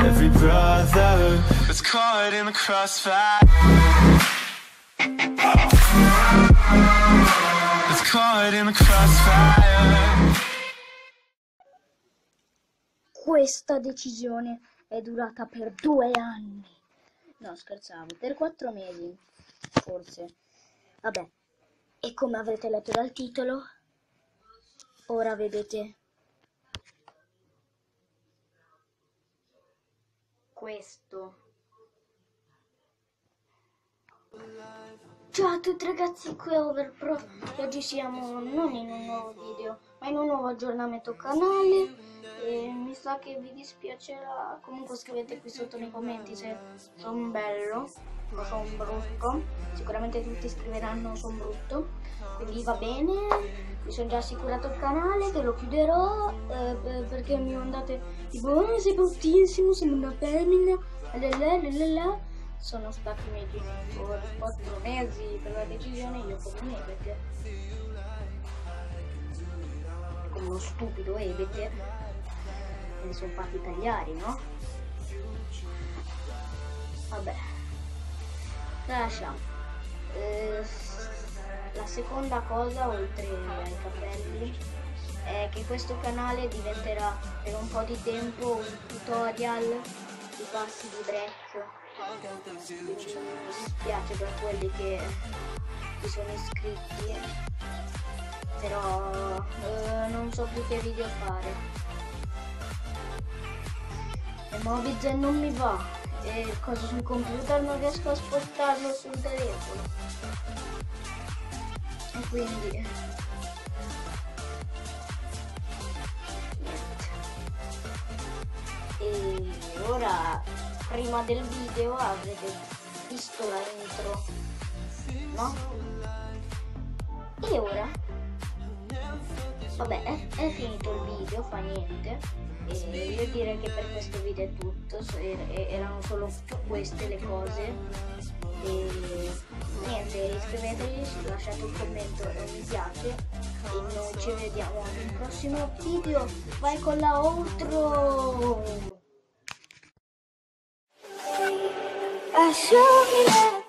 every brother that's caught in the crossfire. That's caught in the crossfire. Questa decisione è durata per 2 anni. No, scherzavo, per 4 mesi, forse. Vabbè, e come avrete letto dal titolo, ora vedete questo. Ciao a tutti ragazzi, qui è Overpro e oggi siamo non in un nuovo video, ma in un nuovo aggiornamento canale. E mi sa che vi dispiacerà, comunque scrivete qui sotto nei commenti se sono bello o sono brutto. Sicuramente tutti scriveranno sono brutto, quindi va bene. Mi sono già assicurato il canale che lo chiuderò perché mi mandate tipo sei bruttissimo, sei una femmina, lalalala. Sono stati mesi, 4 mesi per la decisione, io come Ebete, come uno stupido Ebete, me ne sono fatti tagliare, no? Vabbè, lasciamo. La seconda cosa, oltre ai capelli, è che questo canale diventerà per un po' di tempo un tutorial di passi di break. Mi dispiace per quelli che si sono iscritti, però non so più che video fare. E Mobizen non mi va, e cosa sul computer non riesco a spostarlo sul telefono, e quindi niente. E ora, prima del video avrete visto la intro, no? E ora, vabbè, è finito il video, fa niente. E io direi che per questo video è tutto, erano solo queste le cose. E niente, iscrivetevi, lasciate un commento e un mi piace. E noi ci vediamo in un prossimo video. Vai con la outro! I show me that